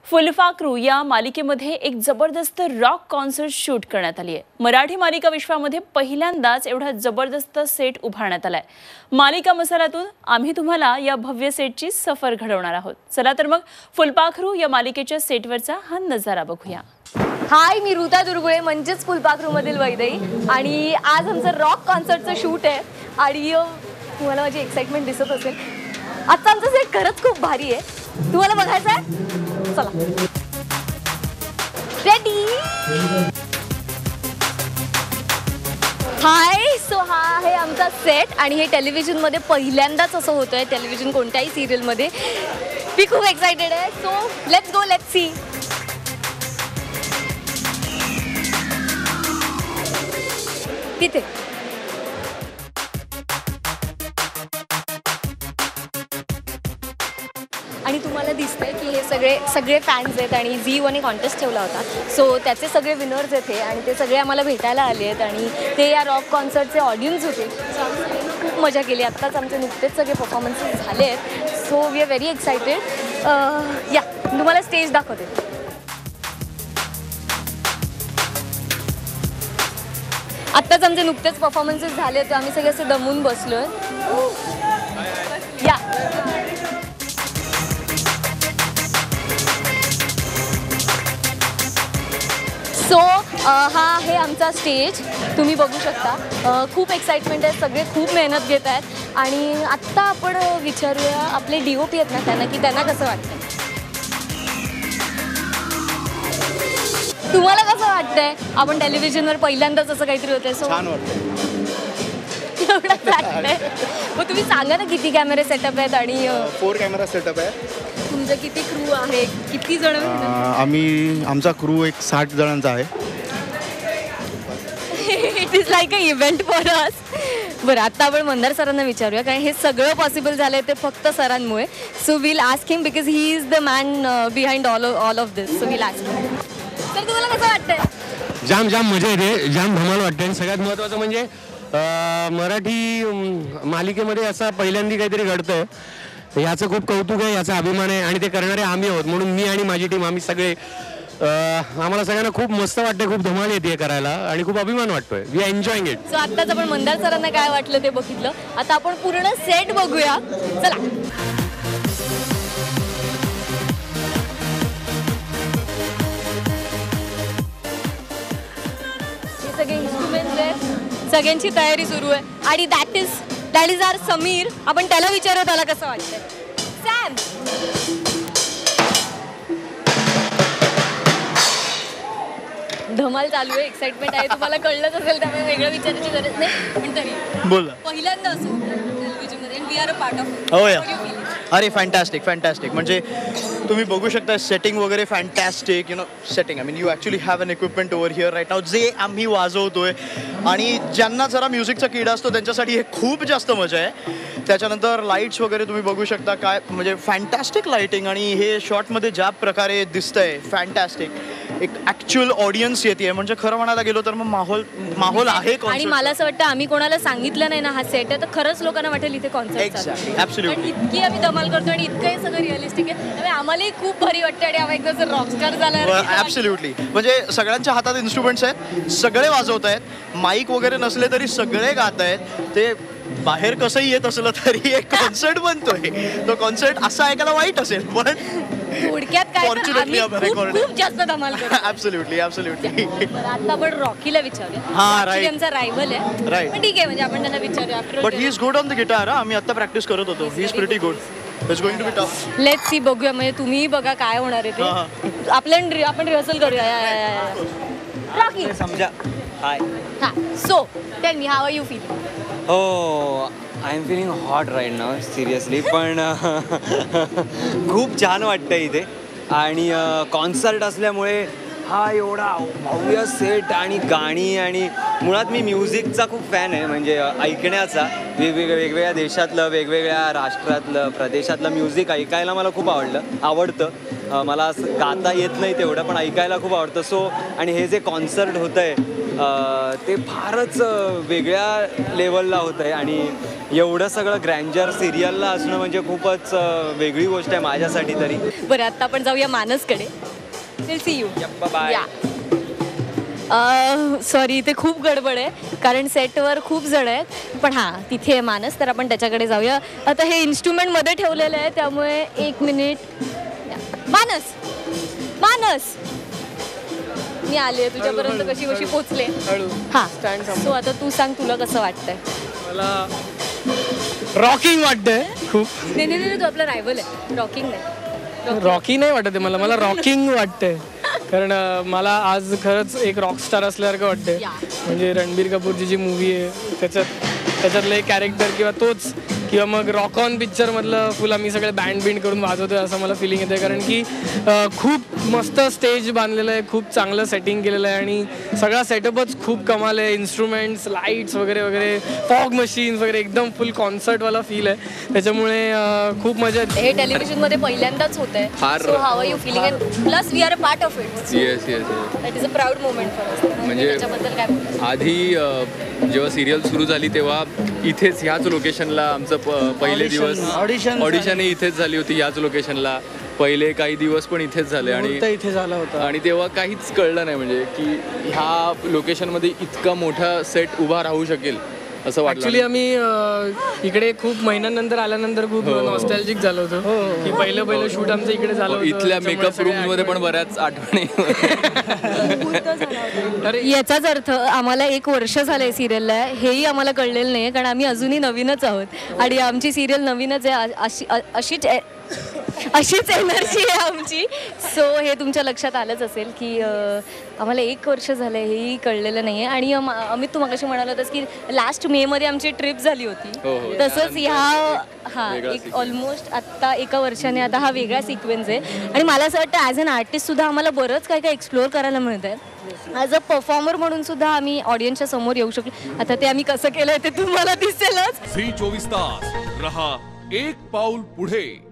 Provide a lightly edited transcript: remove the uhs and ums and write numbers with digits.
फुलपाखरू या मालिकेमध्ये एक जबरदस्त रॉक कॉन्सर्ट शूट करण्यात आली आहे। मराठी मालिका विश्वामध्ये पहिल्यांदाच एवढा जबरदस्त सेट उभारण्यात आलाय। मालिका मसालातून आम्ही तुम्हाला या भव्य सेटची सफर घडवणार आहोत। चला तर मग फुलपाखरू या मालिकेच्या सेटवरचा हा नजारा बघूया। हाय, मी ऋता दुर्गुळे म्हणजेच फुलपाखरू मधील वैदेही आणि आज आमचं रॉक कॉन्सर्टचं शूट आहे आणि तुम्हाला माझी एक्साइटमेंट दिसत असेल। आजचा आमचा सेट खरंच खूप भारी आहे, तुम्हाला बघायचं आहे? चला रेडी। हाय, सो हा आहे आमचा सेट आणि हे टेलिव्हिजन मध्ये पहिल्यांदाच असं होतंय, टेलिव्हिजन कोणत्याही सिरियल मध्ये। मी खूप एक्साइटेड आहे, so let's go, let's see. तिथे आणि तुम्हाला दिसतंय की हे सगळे फॅन्स आहेत आणि झी1 कॉन्टेस्ट ठेवला होता, सो त्याचे सगळे विनर्स येते आणि ते सगळे आम्हाला भेटायला आले आहेत आणि ते या रॉक कॉन्सर्टचे ऑडियन्स होते। सो आम्ही खूप मजा केली। आत्ताच आमचे नुकतेच सगळे परफॉर्मन्सेस झाले आहेत, so we are very excited. या तुम्हाला स्टेज दाखवते। आत्ताच आमचे नुकतेच परफॉर्मन्सेस झाले तर आम्ही सगळे असे दमून बसलोय। या सो हा आहे आमचा स्टेज, तुम्ही बघू शकता। खूप एक्साइटमेंट आहे, सगळे खूप मेहनत घेत आहेत आणि आत्ता आपण विचारूया आपले DOP आहेत ना त्यांना की त्यांना कसं वाटतं। तुम्हाला कसं वाटतंय? आपण टेलिव्हिजनवर पहिल्यांदाच असं काहीतरी होतंय, सो छान वाटतंय। एवढंच वाटतंय। मग तुम्ही सांगा ना किती कॅमेरे सेटअप आहेत आणि 4 कॅमेरा सेटअप आहे। तुमचं किती क्रू आहे, किती जण? आमचा क्रू एक 60 जणांचा आहे। It is like a event for us. बरं, आता आपण मंदार सरांना विचारूया, कारण हे सगळं पॉसिबल झालंय ते फक्त सरांमुळे। So will ask him because he is the man behind all of this. So will ask him. तर तुम्हाला कसं वाटतंय? जाम मजा येते, जाम धमाल वाटते आणि सगळ्यात महत्त्वाचं म्हणजे मराठी मालिकेमध्ये असं पहिल्यांदा काहीतरी घडतंय, याचं खूप कौतुक आहे, याचा अभिमान आहे आणि ते करणारे आम्ही आहोत। म्हणून मी आणि माझी टीम आम्ही सगळे आम्हाला सगळ्यांना खूप मस्त वाटते, खूप धमाल येते करायला आणि खूप अभिमान वाटतोय। We are enjoying it. So आत्ताच आपण मंदार सरांना काय वाटलं ते बघितलं, आता आपण पूर्ण सेट बघूया। चला। हे सगळे इन्स्ट्रुमेंट्स आहेत, सगळ्यांची तयारी सुरू आहे आणि दॅट इज आर समीर। आपण त्याला विचारू त्याला कसं वाटतंय। सॅम, धमाल चालू आहे, एक्साइटमेंट आहे, तुम्हाला कळलंच असेल, त्यामुळे वेगळं विचारायची गरज नाही, पण तरी बोला। पहिल्यांदा असं टेलिव्हिजनमध्ये आणि we are a part of. हो या, अरे फॅन्टॅस्टिक म्हणजे तुम्ही बघू शकता सेटिंग वगैरे fantastic, setting. I mean you actually have an equipment over here right now जे आम्ही वाजवतोय आणि ज्यांना जरा म्युझिकचा किडा असतो त्यांच्यासाठी हे खूप जास्त मजा आहे। त्याच्यानंतर लाईट्स वगैरे तुम्ही बघू शकता, काय म्हणजे फॅन्टॅस्टिक लाईटिंग आणि हे शॉटमध्ये ज्या प्रकारे दिसतंय फॅन्टॅस्टिक। एक ॲक्च्युअल ऑडियन्स येते, म्हणजे खरं म्हणायला गेलो तर मग माहोल आहे। आणि मला असं वाटतं आम्ही कोणाला सांगितलं नाही ना हा सेट आहे, तर खरंच लोकांना वाटेल इथे कॉन्सर्ट। Exactly, absolutely. इतकी आम्ही धमाल करतो आणि इतकं हे सगळं रिअलिस्टिक आहे, त्यामुळे आम्हालाही खूप भारी वाटतं आणि आम्ही एकदम रॉकस्टार झाला। ॲब्सोल्युटली, म्हणजे सगळ्यांच्या हातात इन्स्ट्रुमेंट्स आहेत, सगळे वाजवत आहेत, माईक वगैरे नसले तरी सगळे गात आहेत। ते बाहेर कसंही येत असलं तरी एक कॉन्सर्ट बनतोय, तो कॉन्सर्ट असा ऐकायला वाईट असेल पण थोडक्यात काय खूप जास्त धमाल करतो। ॲब्सोल्युटली। आता आपण रॉकीला विचारूया। हा, राईट, आमचा रायव्हल आहे, राईट, पण ठीक आहे, म्हणजे आपण त्यांना विचारूया। But he is good on the guitar. आम्ही आता प्रॅक्टिस करत होतो, he is pretty good. It's going to be tough. Let's see, बघूया, म्हणजे तुम्ही बघा काय होणार आहे ते। आपण रिहर्सल करूया। रॉकी समजा। हाय, हां, so tell me how are you feeling? हो, I am feeling hot right now, seriously. पण खूप छान वाटतं इथे आणि कॉन्सर्ट असल्यामुळे हा एवढा भव्य सेट आणि गाणी आणि मुळात मी म्युझिकचा खूप फॅन आहे, म्हणजे ऐकण्याचा वेगवेगळ्या देशातलं, वेगवेगळ्या राष्ट्रातलं, प्रदेशातलं म्युझिक ऐकायला मला खूप आवडतं। मला असं गाता येत नाही तेवढं, पण ऐकायला खूप आवडतं। सो आणि हे जे कॉन्सर्ट होतं आहे ते फारच वेगळ्या लेवलला होतं आहे आणि एवढं सगळं ग्रँजर सिरियलला असणं म्हणजे खूपच वेगळी गोष्ट आहे माझ्यासाठी तरी. बरं आता आपण जाऊया मानसकडे. Will see you. Bye. Sorry इथे खूप गडबड आहे कारण सेटवर खूप जण आहेत, पण हां तिथे आहे मानस, तर आपण त्याच्याकडे जाऊया. आता हे इन्स्ट्रुमेंटमध्ये ठेवलेलं आहे त्यामुळे 1 मिनिट. मानस मानस मी आले तुझ्यापर्यंत कशी कशी पोचले. हां सो आता तू सांग तुला कसं वाटतंय. मला रॉकिंग वाटतंय खूप. नाही नाही नाही, तू आपला रायव्हल आहे, रॉकिंग नाही. रॉकी नाही वाटत आहे मला रॉकिंग वाटतंय कारण मला आज खरंच एक रॉकस्टार असल्यासारखं वाटतंय. म्हणजे रणबीर कपूरची जी मूवी आहे त्याच्यातलं एक कॅरेक्टर किंवा तोच किंवा मग रॉक ऑन पिक्चरमधलं फुल आम्ही सगळे बँड बिंड करून वाजवतोय असं मला फिलिंग येते. कारण की खूप मस्त स्टेज बांधलेलं आहे, खूप चांगलं सेटिंग केलेलं आहे आणि सगळा सेटअपच खूप कमाल आहे. इन्स्ट्रुमेंट्स, लाईट्स वगैरे वगैरे, फॉग मशीन्स वगैरे, एकदम फुल कॉन्सर्टवाला फील आहे. त्याच्यामुळे खूप मजा येते. हे टेलिव्हिजनमध्ये पहिल्यांदाच होत आहे. So how are you feeling it? Plus we are a part of it. Yes that is a proud moment for us. म्हणजे त्याच्याबद्दल काय बोलू? आधी जेव्हा सिरियल सुरू झाली तेव्हा इथेच ह्याच लोकेशनला आमचं पहिले दिवस ऑडिशन इथेच झाली होती. ह्याच लोकेशनला पहिले काही दिवस पण इथेच झाले आणि इथे झाला होता आणि तेव्हा काहीच कळलं नाही म्हणजे की ह्या लोकेशनमध्ये इतका मोठा सेट उभा राहू शकेल असं वाटलं. ऍक्च्युली आम्ही इकडे खूप महिन्यानंतर आल्यानंतर खूप नॉस्टॅल्जिक झालो होतो की पहिलं शूट आमचं इकडे झालं होतं. इथल्या मेकअप रूम मध्ये पण बऱ्याच आठवणी. याचाच अर्थ आम्हाला 1 वर्ष झालंय सिरियलला, हेही आम्हाला कळलेलं नाही कारण आम्ही अजूनही नवीनच आहोत आणि आमची सिरियल नवीनच आहे. अशीच एनर्जी आहे आमची. सो हे तुमच्या लक्षात आलंच असेल की आम्हाला 1 वर्ष झालं हेही कळलेलं नाही आहे. आणि अमित तू मगाशी म्हणाला होतास की लास्ट मेमध्ये आमची ट्रिप झाली होती. तसंच एक ऑलमोस्ट आत्ता 1 वर्षाने आता हा वेगळा सिक्वेन्स आहे आणि मला असं वाटतं ॲज अन आर्टिस्ट सुद्धा आम्हाला बरंच काय काय एक्सप्लोअर करायला मिळत आहे. ॲज अ परफॉर्मर म्हणून सुद्धा आम्ही ऑडियन्सच्या समोर येऊ शकलो. आता ते आम्ही कसं केलंय ते तुम्हाला दिसेलच. झी 24 तास रहा एक पाऊल पुढे.